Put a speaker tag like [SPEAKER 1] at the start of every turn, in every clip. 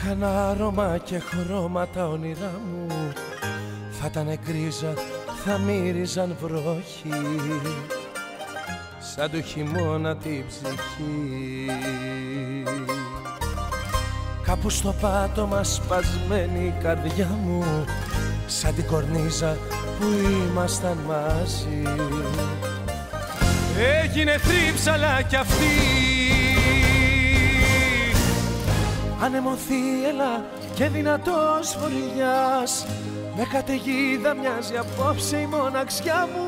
[SPEAKER 1] είχαν άρωμα και χρώματα όνειρά μου, θα ήταν γκρίζα, θα μύριζαν βρόχοι, σαν του χειμώνα την ψυχή. Κάπου στο πάτωμα σπασμένη η καρδιά μου, σαν την κορνίζα που ήμασταν μαζί. Έγινε θρύψαλα κι αυτή, ανεμοθύελα και δυνατός βορειάς, με καταιγίδα μοιάζει απόψε η μοναξιά μου.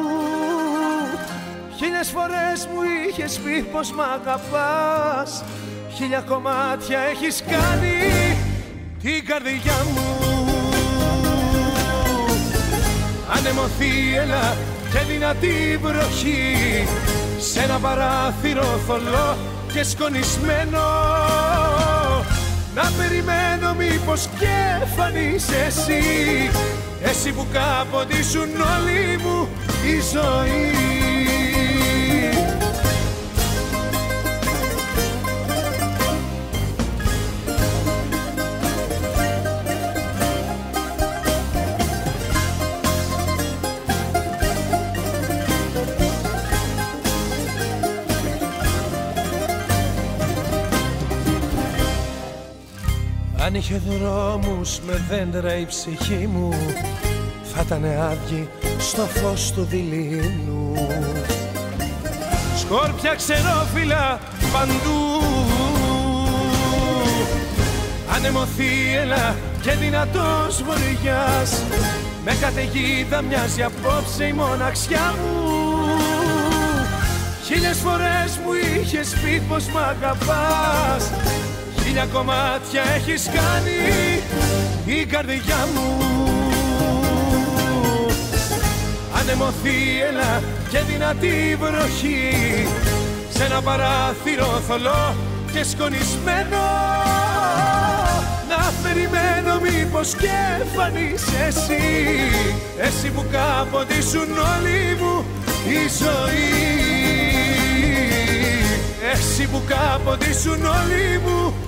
[SPEAKER 1] Χίλιες φορές μου είχες πει πως μ' αγαπάς, χίλια κομμάτια έχεις κάνει την καρδιά μου. Ανεμοθύελα και δυνατή βροχή, σ' ένα παράθυρο θολό και σκονισμένο, να περιμένω μήπως και φανείς εσύ, εσύ που κάποτε ήσουν όλη μου η ζωή. Αν είχε δρόμους με δέντρα η ψυχή μου, θα ήταν άδειη στο φως του δειλίνου. Σκόρπια ξερόφυλλα παντού, ανεμοθύελα και δυνατός βοριάς, με καταιγίδα μοιάζει απόψε η μοναξιά μου. Χίλιες φορές μου είχες πει πως μ' αγαπάς, χίλια κομμάτια έχεις κάνει η καρδιά μου. Ανεμοθύελα και δυνατή βροχή, σ' ένα παράθυρο θολό και σκονισμένο, να περιμένω μήπως και φανείς εσύ, εσύ που κάποτε ήσουν όλη μου η ζωή, εσύ που κάποτε ήσουν όλη μου